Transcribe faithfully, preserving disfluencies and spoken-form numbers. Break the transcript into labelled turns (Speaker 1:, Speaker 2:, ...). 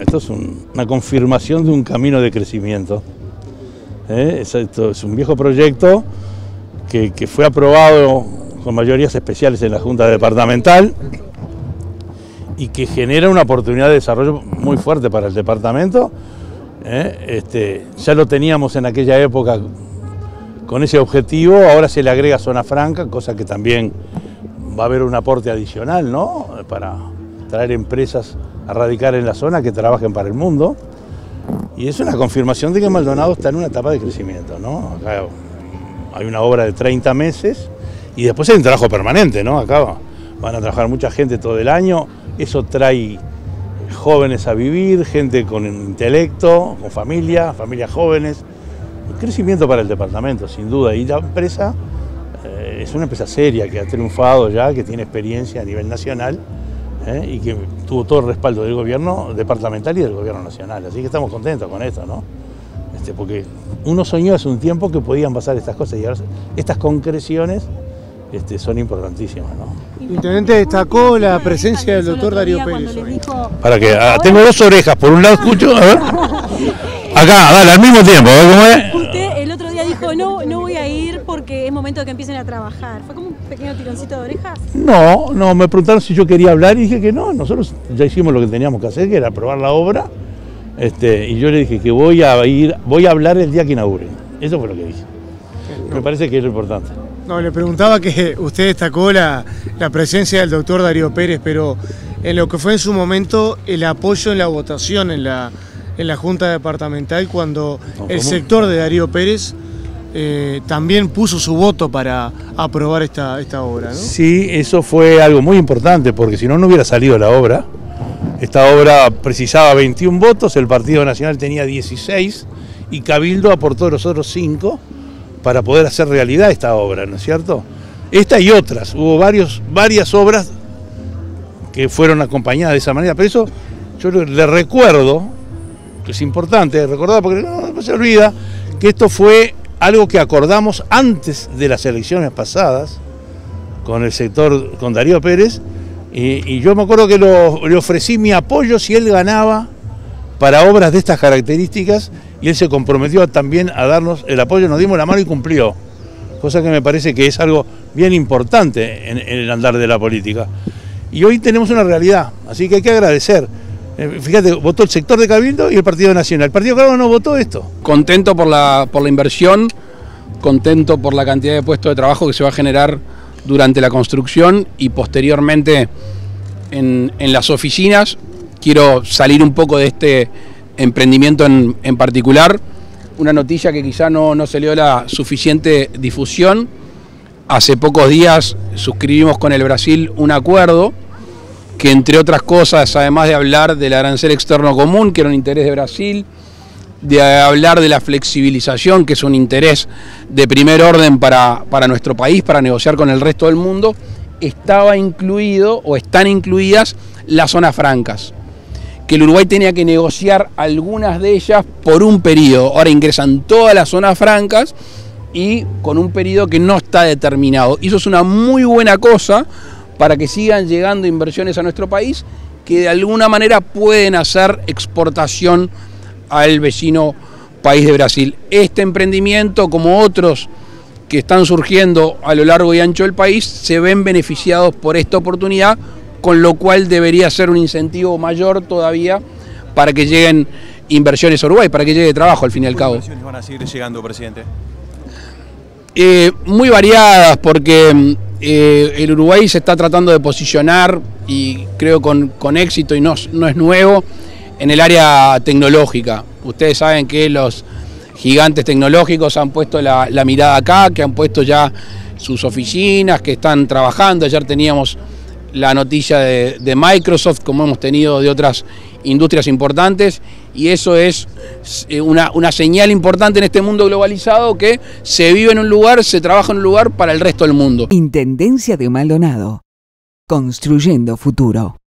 Speaker 1: Esto es un, una confirmación de un camino de crecimiento. ¿Eh? Es, esto es un viejo proyecto que, que fue aprobado con mayorías especiales en la Junta Departamental y que genera una oportunidad de desarrollo muy fuerte para el departamento. ¿Eh? Este, ya lo teníamos en aquella época con ese objetivo, ahora se le agrega zona franca, cosa que también va a haber un aporte adicional, ¿no? Para traer empresas a radicar en la zona que trabajen para el mundo. Y es una confirmación de que Maldonado está en una etapa de crecimiento, ¿no? Acá hay una obra de treinta meses y después hay un trabajo permanente, ¿no? Acá van a trabajar mucha gente todo el año, eso trae jóvenes a vivir, gente con intelecto, con familia, familias jóvenes. Un crecimiento para el departamento, sin duda. Y la empresa eh, es una empresa seria que ha triunfado ya, que tiene experiencia a nivel nacional eh, y que tuvo todo el respaldo del gobierno departamental y del gobierno nacional. Así que estamos contentos con esto, ¿no? Este, porque uno soñó hace un tiempo que podían pasar estas cosas y ahora estas concreciones este, son importantísimas, ¿no?
Speaker 2: El intendente destacó la presencia del doctor Darío Pérez.
Speaker 1: Para que ah, tengo dos orejas, por un lado escucho, a ver. Acá, dale, al mismo tiempo, ¿eh? ¿Cómo es?
Speaker 3: Usted el otro día dijo, no, no voy a ir porque es momento de que empiecen a trabajar. ¿Fue como un pequeño tironcito de orejas?
Speaker 1: No, no, me preguntaron si yo quería hablar y dije que no, nosotros ya hicimos lo que teníamos que hacer, que era aprobar la obra, este, y yo le dije que voy a ir, voy a hablar el día que inauguren. Eso fue lo que dije. Me parece que es lo importante.
Speaker 2: No, le preguntaba que usted destacó la, la presencia del doctor Darío Pérez, pero en lo que fue en su momento el apoyo en la votación en la, en la Junta Departamental, cuando no, el sector de Darío Pérez eh, también puso su voto para aprobar esta, esta obra, ¿no?
Speaker 1: Sí, eso fue algo muy importante, porque si no, no hubiera salido la obra. Esta obra precisaba veintiún votos, el Partido Nacional tenía dieciséis y Cabildo aportó los otros cinco para poder hacer realidad esta obra, ¿no es cierto? Esta y otras, hubo varios, varias obras que fueron acompañadas de esa manera, pero eso yo le recuerdo, que es importante recordar porque no, no se olvida, que esto fue algo que acordamos antes de las elecciones pasadas con el sector, con Darío Pérez, y, y yo me acuerdo que lo, le ofrecí mi apoyo si él ganaba para obras de estas características, y él se comprometió también a darnos el apoyo, nos dimos la mano y cumplió, cosa que me parece que es algo bien importante en, en el andar de la política. Y hoy tenemos una realidad, así que hay que agradecer. Eh, fíjate, votó el sector de Cabildo y el Partido Nacional. El Partido Cabildo no votó esto.
Speaker 4: Contento por la, por la inversión, contento por la cantidad de puestos de trabajo que se va a generar durante la construcción y posteriormente en, en las oficinas. Quiero salir un poco de este emprendimiento en, en particular, una noticia que quizá no, no se le dio la suficiente difusión. Hace pocos días suscribimos con el Brasil un acuerdo que, entre otras cosas, además de hablar del arancel externo común, que era un interés de Brasil, de hablar de la flexibilización, que es un interés de primer orden para, para nuestro país, para negociar con el resto del mundo, estaba incluido o están incluidas las zonas francas, que el Uruguay tenía que negociar algunas de ellas por un periodo. Ahora ingresan todas las zonas francas y con un periodo que no está determinado. Y eso es una muy buena cosa para que sigan llegando inversiones a nuestro país, que de alguna manera pueden hacer exportación al vecino país de Brasil. Este emprendimiento, como otros que están surgiendo a lo largo y ancho del país, se ven beneficiados por esta oportunidad, con lo cual debería ser un incentivo mayor todavía para que lleguen inversiones a Uruguay, para que llegue trabajo al fin y al cabo.
Speaker 5: ¿Qué inversiones van a seguir llegando, presidente?
Speaker 4: Eh, muy variadas, porque eh, el Uruguay se está tratando de posicionar, y creo con, con éxito, y no, no es nuevo, en el área tecnológica. Ustedes saben que los gigantes tecnológicos han puesto la, la mirada acá, que han puesto ya sus oficinas, que están trabajando. Ayer teníamos la noticia de, de Microsoft, como hemos tenido de otras industrias importantes, y eso es una, una señal importante en este mundo globalizado, que se vive en un lugar, se trabaja en un lugar para el resto del mundo.
Speaker 6: Intendencia de Maldonado, construyendo futuro.